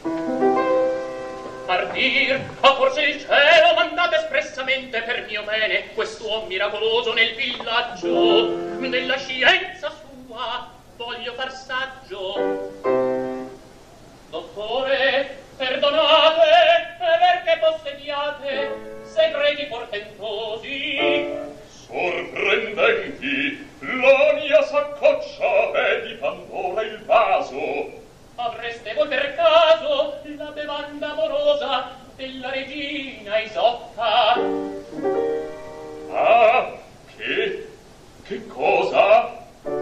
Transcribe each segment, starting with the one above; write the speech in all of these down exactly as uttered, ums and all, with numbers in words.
Partir, a forse il cielo mandato espressamente per mio bene quest'uomo miracoloso nel villaggio della scienza sua voglio far saggio. Dottore, perdonate perché possediate segreti portentosi sorprendenti. La mia saccoccia è di Pandora il vaso. Avreste voi per caso la bevanda amorosa della regina Isotta? Ah, che? Che cosa?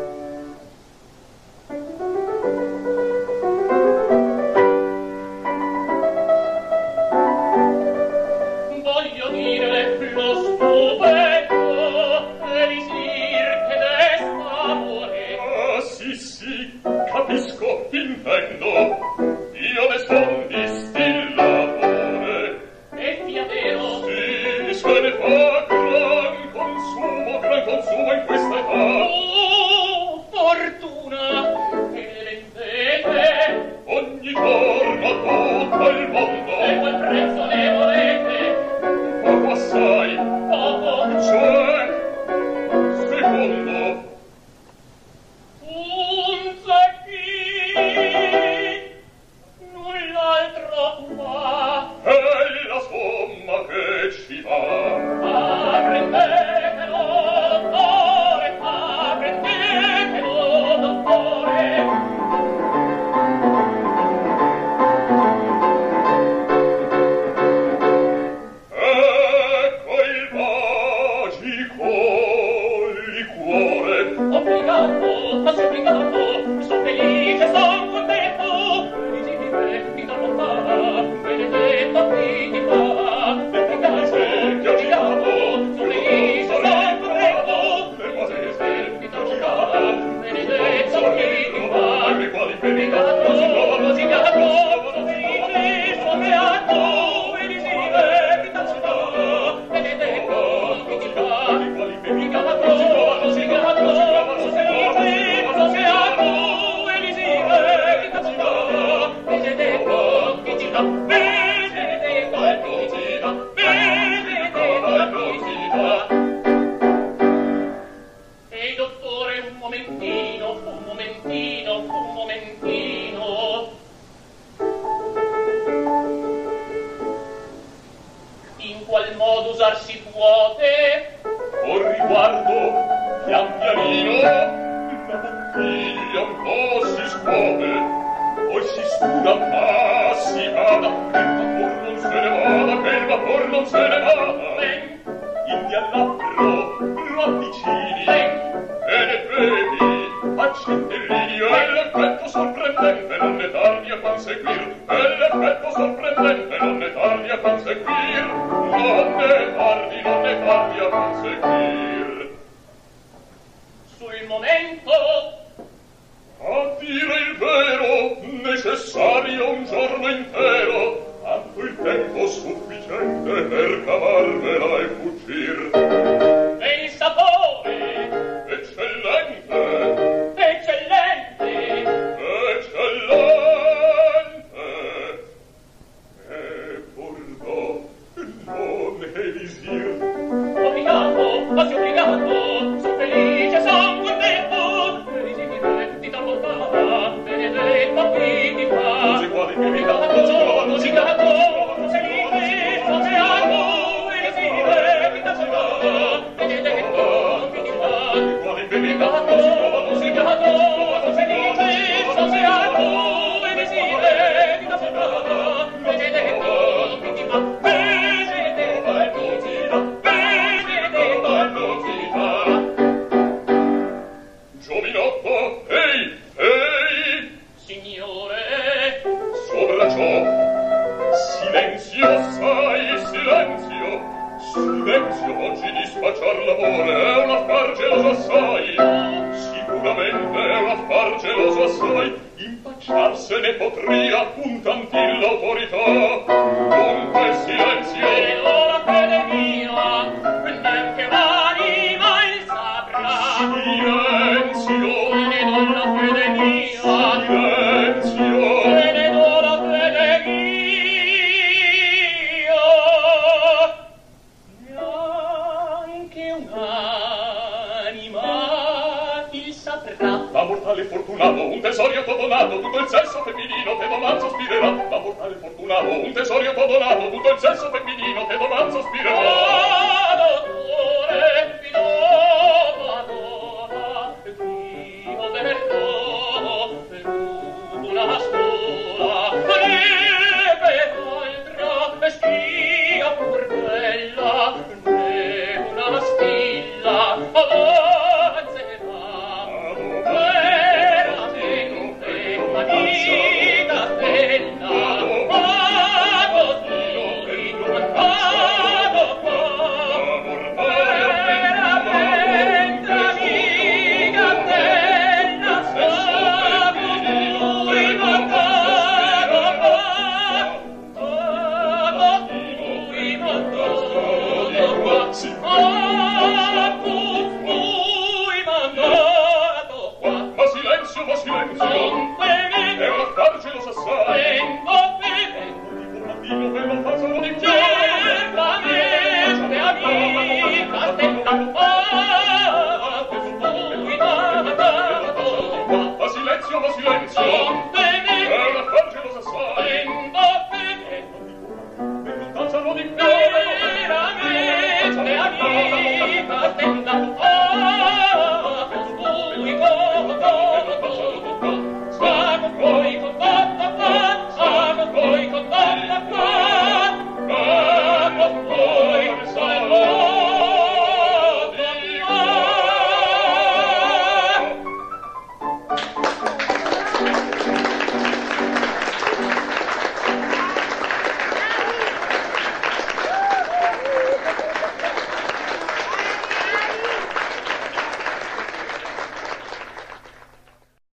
Voglio dire lo stupendo elisir che desta amore. Ah, sì, sì, capisco, intendo. Io ne son distillatore. E sia vero? Sì, se ne fa gran consumo, gran consumo in questa età. Oh, fortuna che ne vendete Ogni giorno a tutto il mondo. e quel prezzo ne volete? Poco assai, Poco, cioè, secondo, un zacchino, null'altro qua. è la somma che ci va. Ah, prendetelo, dottore, ah, prendetelo, dottore. Ecco il magico liquore. Obbligato, ma supplicato, son felice, son contento, eligibile, ti do lontana, benedetto chi ti fa, efficace, ti ho girato, son felice, son contento, eligibile, ti do lontana, benedetto chi ti fa, efficato, obbligato, son felice, son beato, eligibile, ti do lontana, benedetto chi ti fa, efficato, obbligato, son felice, son beato, eligibile, ti do lontana, benedetto chi ti fa, benedetto chi ti fa, benedetto chi ti fa. Ehi, dottore, un momentino, un momentino, un momentino. In qual modo usar si puote? Con riguardo, pian pianino, la bottiglia un po' si scuote, poi si scuda, ma si vada, che il vapor non se ne vada, che il vapor non se ne vada. Ben, Indi al labbro lo avvicini, ben, e ne bevi, accendi il linio, e l'effetto sorprendente non ne tardi a conseguir, e l'effetto sorprendente non ne tardi a conseguir, non ne tardi, non ne tardi a conseguir. sul momento, A dire il vero, necessario un giorno intero, tanto il tempo sufficiente per cavarvela e fuggir. e il sapore, Eccellente, eccellente, eccellente. E purtroppo non elisir. obbligato, quasi obbligato, son felice, son contento, eligibile, ti do lontana, benedetto chi ti fa, obbligato, obbligato, son felice, son beato, eligibile, ti do lontana, benedetto chi ti fa, obbligato, obbligato, son felice, son beato, eligibile, ti do lontana, benedetto chi ti fa, benedetto chi ti fa, benedetto chi ti fa. Giovinotto, ehi, ehi, Signore, sopra ciò, silenzio, sai, silenzio, silenzio, oggi di spacciar l'amore è un affar geloso assai, sicuramente è un affar geloso assai, impacciarsene potria un tantin l'autorità, dunque silenzio, e ora fede mia, neanche l'anima il saprà, silenzio, ne do la fede mia, silenzio, ne do la fede mortale fortunato, un tesorio todo nato, tutto il sesso femminino te domani sospirerà. Da mortale fortunato, un tesorio todo nato, tutto il sesso femminino te domani sospirerà. Ah, dottore, figliola, Dio verrò, per una sola, neve altra, stia pur bella, ne una stilla, avanzerà. Veramente una vita bella, vado qui, vado qua, veramente amica bella, stavo lui, ma vado qua, vado lui, ma vado qua, vado lui, ma vado qua. Ma silenzio, ma silenzio, Non bene, è un affar geloso assai. vengo bene, Il mattino per non far solo di più. certamente amica della paz, lui, ma vado qua. Ma silenzio, ma silenzio, Non